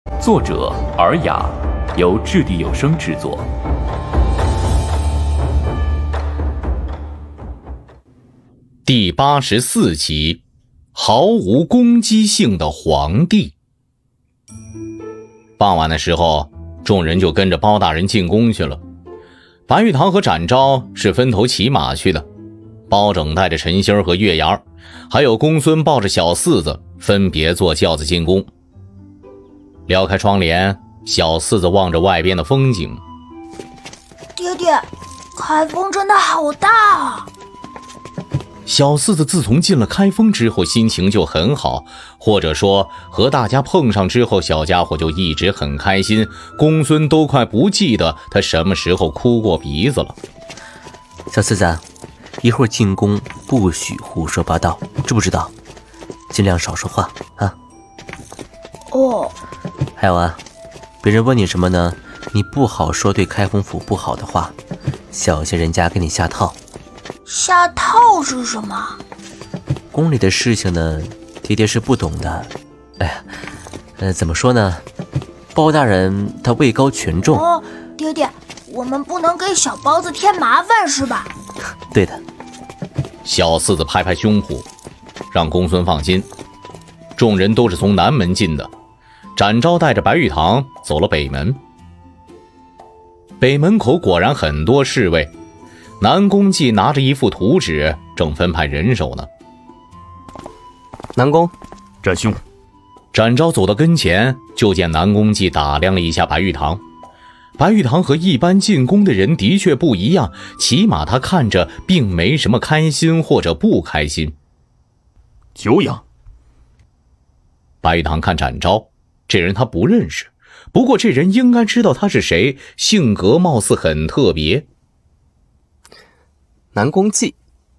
作者尔雅，由掷地有声制作。 第84集，毫无攻击性的皇帝。傍晚的时候，众人就跟着包大人进宫去了。白玉堂和展昭是分头骑马去的，包拯带着陈星和月牙，还有公孙抱着小四子，分别坐轿子进宫。撩开窗帘，小四子望着外边的风景。 爹爹，开封真的好大啊！ 小四子自从进了开封之后，心情就很好，或者说和大家碰上之后，小家伙就一直很开心。公孙都快不记得他什么时候哭过鼻子了。 小四子，一会儿进宫不许胡说八道，知不知道？尽量少说话啊。 哦。 还有啊，别人问你什么呢，你不好说对开封府不好的话，小心人家给你下套。 下套是什么？ 宫里的事情呢，爹爹是不懂的。哎呀，怎么说呢？包大人他位高权重。 哦，爹爹，我们不能给小包子添麻烦是吧？ 对的。 小四子拍拍胸脯，让公孙放心。众人都是从南门进的，展昭带着白玉堂走了北门。北门口果然很多侍卫，南宫记拿着一副图纸，正分派人手呢。 南宫， 展兄。 展昭走到跟前，就见南宫记打量了一下白玉堂。白玉堂和一般进宫的人的确不一样，起码他看着并没什么开心或者不开心。 久仰。 白玉堂看展昭，这人他不认识，不过这人应该知道他是谁，性格貌似很特别。 南宫记。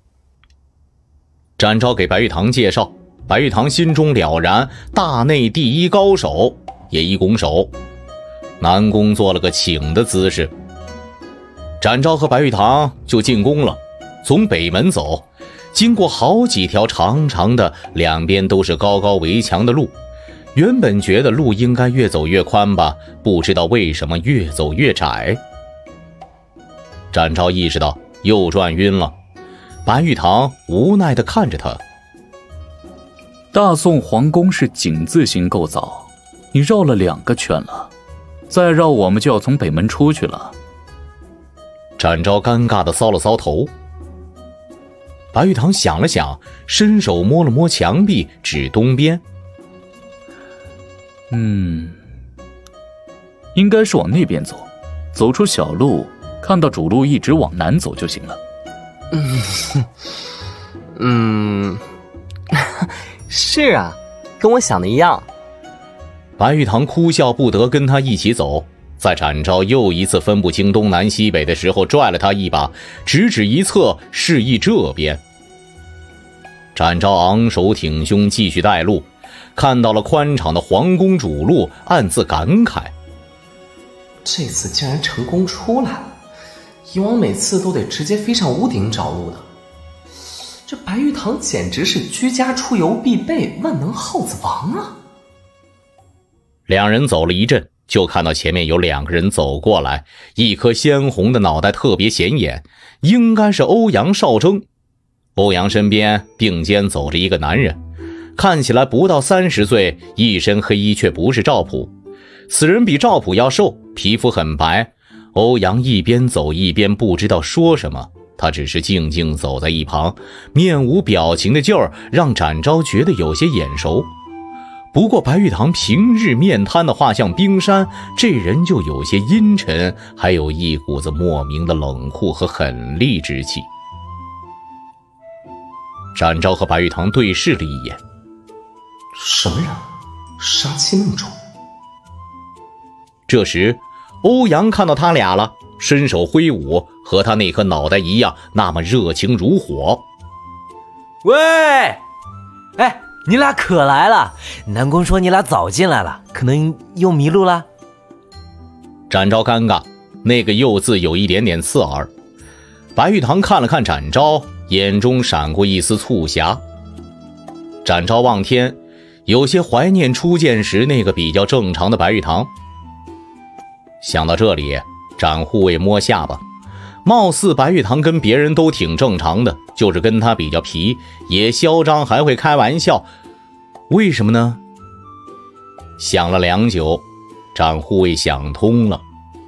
展昭给白玉堂介绍，白玉堂心中了然，大内第一高手，也一拱手。南宫做了个请的姿势。展昭和白玉堂就进宫了，从北门走，经过好几条长长的两边都是高高围墙的路，原本觉得路应该越走越宽吧，不知道为什么越走越窄。展昭意识到又转晕了，白玉堂无奈地看着他。 大宋皇宫是井字形构造，你绕了2个圈了，再绕我们就要从北门出去了。 展昭尴尬地搔了搔头。白玉堂想了想，伸手摸了摸墙壁，指东边。 应该是往那边走，走出小路，看到主路一直往南走就行了。 是啊，跟我想的一样。 白玉堂哭笑不得，跟他一起走。在展昭又一次分不清东南西北的时候，拽了他一把，直指一侧，示意这边。展昭昂首挺胸，继续带路，看到了宽敞的皇宫主路，暗自感慨： 这次竟然成功出来了，以往每次都得直接飞上屋顶找路的。这白玉堂简直是居家出游必备万能耗子王啊！ 两人走了一阵，就看到前面有2个人走过来，一颗鲜红的脑袋特别显眼，应该是欧阳少征。欧阳身边并肩走着一个男人，看起来不到30岁，一身黑衣，却不是赵普。此人比赵普要瘦，皮肤很白。欧阳一边走一边不知道说什么，他只是静静走在一旁，面无表情的劲儿让展昭觉得有些眼熟。不过白玉堂平日面瘫的画像冰山，这人就有些阴沉，还有一股子莫名的冷酷和狠戾之气。展昭和白玉堂对视了一眼。 什么人？杀气那么重。 这时欧阳看到他俩了，伸手挥舞，和他那颗脑袋一样，那么热情如火。 喂，哎，你俩可来了！南宫说你俩早进来了，可能又迷路了。 展昭尴尬，那个又字有一点点刺耳。白玉堂看了看展昭，眼中闪过一丝促狭。展昭望天， 有些怀念初见时那个比较正常的白玉堂。想到这里，展护卫摸下巴，貌似白玉堂跟别人都挺正常的，就是跟他比较皮，也嚣张，还会开玩笑。为什么呢？想了良久，展护卫想通了。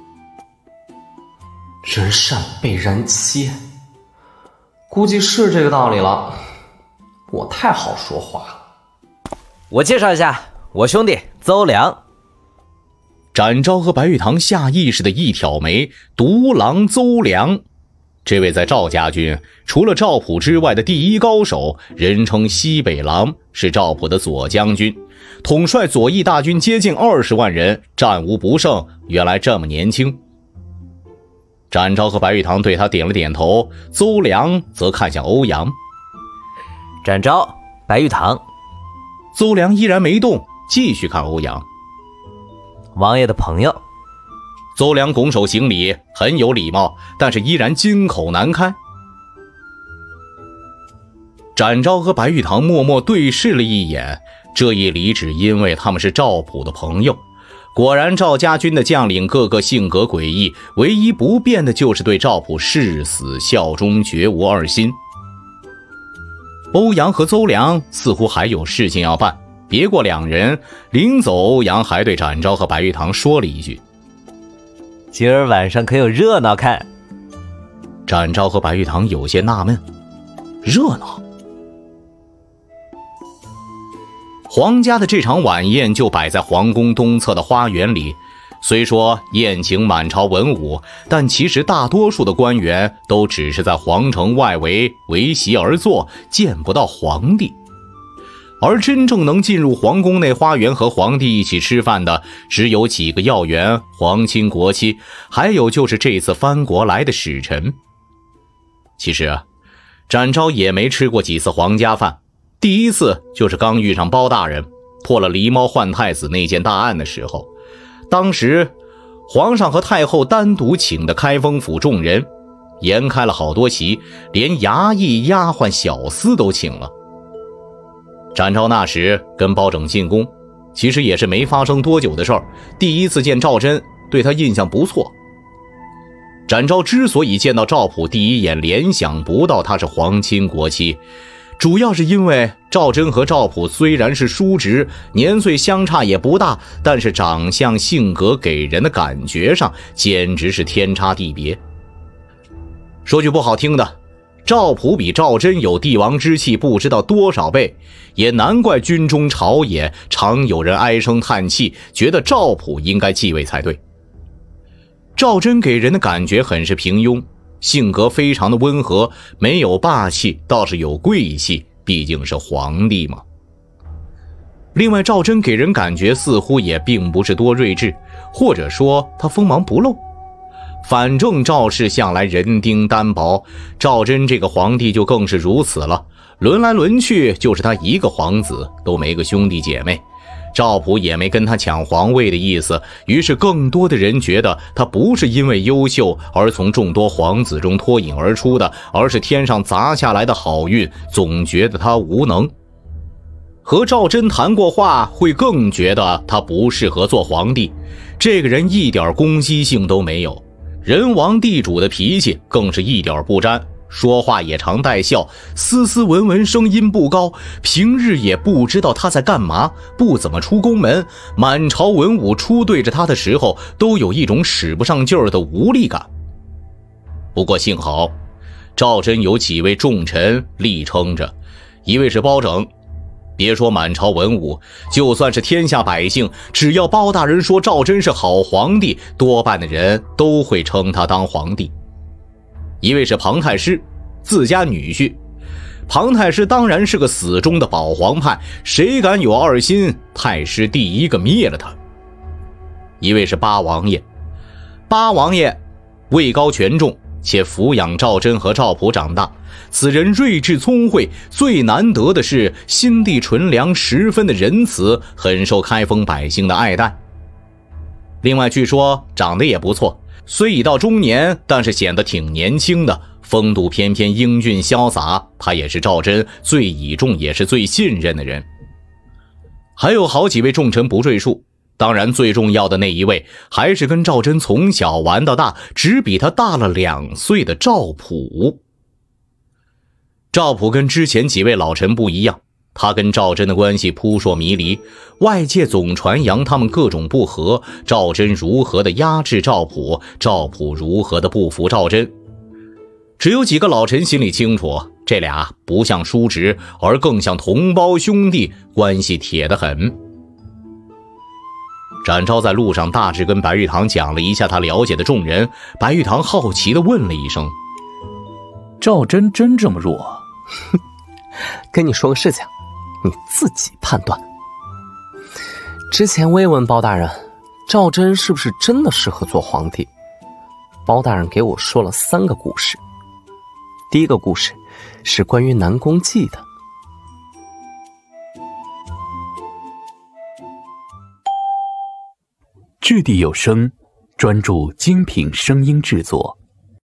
人善被人欺，估计是这个道理了。我太好说话了。 我介绍一下，我兄弟邹良。 展昭和白玉堂下意识的一挑眉，独狼邹良。这位在赵家军除了赵普之外的第一高手，人称西北狼，是赵普的左将军，统帅左翼大军接近20万人，战无不胜。原来这么年轻。展昭和白玉堂对他点了点头，邹良则看向欧阳。 展昭，白玉堂。 邹良依然没动，继续看欧阳。 王爷的朋友。 邹良拱手行礼，很有礼貌，但是依然金口难开。展昭和白玉堂默默对视了一眼，这一礼只因为他们是赵普的朋友。果然赵家军的将领个个性格诡异，唯一不变的就是对赵普誓死效忠，绝无二心。欧阳和邹良似乎还有事情要办，别过两人，临走欧阳还对展昭和白玉堂说了一句： 今儿晚上可有热闹看。 展昭和白玉堂有些纳闷，热闹？皇家的这场晚宴就摆在皇宫东侧的花园里，虽说宴请满朝文武，但其实大多数的官员都只是在皇城外围围席而坐，见不到皇帝。而真正能进入皇宫内花园和皇帝一起吃饭的，只有几个要员、皇亲国戚，还有就是这次藩国来的使臣。其实展昭也没吃过几次皇家饭，第一次就是刚遇上包大人破了狸猫换太子那件大案的时候。当时皇上和太后单独请的开封府众人，延开了好多席，连衙役、丫鬟、小厮都请了。展昭那时跟包拯进宫，其实也是没发生多久的事儿，第一次见赵祯，对他印象不错。展昭之所以见到赵普第一眼联想不到他是皇亲国戚，主要是因为赵祯和赵普虽然是叔侄，年岁相差也不大，但是长相性格给人的感觉上简直是天差地别。说句不好听的，赵普比赵祯有帝王之气不知道多少倍，也难怪军中朝野常有人唉声叹气，觉得赵普应该继位才对。赵祯给人的感觉很是平庸，性格非常的温和，没有霸气，倒是有贵气，毕竟是皇帝嘛。另外赵祯给人感觉似乎也并不是多睿智，或者说他锋芒不露。反正赵氏向来人丁单薄，赵祯这个皇帝就更是如此了，轮来轮去就是他一个皇子，都没个兄弟姐妹。赵普也没跟他抢皇位的意思，于是更多的人觉得他不是因为优秀而从众多皇子中脱颖而出的，而是天上砸下来的好运，总觉得他无能。和赵祯谈过话，会更觉得他不适合做皇帝，这个人一点攻击性都没有，人王地主的脾气更是一点不沾，说话也常带笑，斯斯文文，声音不高，平日也不知道他在干嘛，不怎么出宫门，满朝文武出对着他的时候都有一种使不上劲儿的无力感。不过幸好赵祯有几位重臣力撑着，一位是包拯，别说满朝文武，就算是天下百姓，只要包大人说赵祯是好皇帝，多半的人都会称他当皇帝。一位是庞太师，自家女婿，庞太师当然是个死忠的保皇派，谁敢有二心，太师第一个灭了他。一位是八王爷，八王爷位高权重，且抚养赵祯和赵普长大，此人睿智聪慧，最难得的是心地纯良，十分的仁慈，很受开封百姓的爱戴。另外据说长得也不错，虽已到中年，但是显得挺年轻的，风度翩翩，英俊潇洒，他也是赵祯最倚重也是最信任的人。 还有好几位重臣不赘述，当然最重要的那一位还是跟赵祯从小玩到大，只比他大了2岁的赵普。赵普跟之前几位老臣不一样，他跟赵祯的关系扑朔迷离，外界总传扬他们各种不和，赵祯如何的压制赵普，赵普如何的不服赵祯。只有几个老臣心里清楚，这俩不像叔侄，而更像同胞兄弟，关系铁得很。展昭在路上大致跟白玉堂讲了一下他了解的众人，白玉堂好奇地问了一声： 赵祯真这么弱？ 跟你说个事情，你自己判断。之前我也问包大人，赵祯是不是真的适合做皇帝？包大人给我说了3个故事。第一个故事是关于南宫记的。 掷地有声，专注精品声音制作。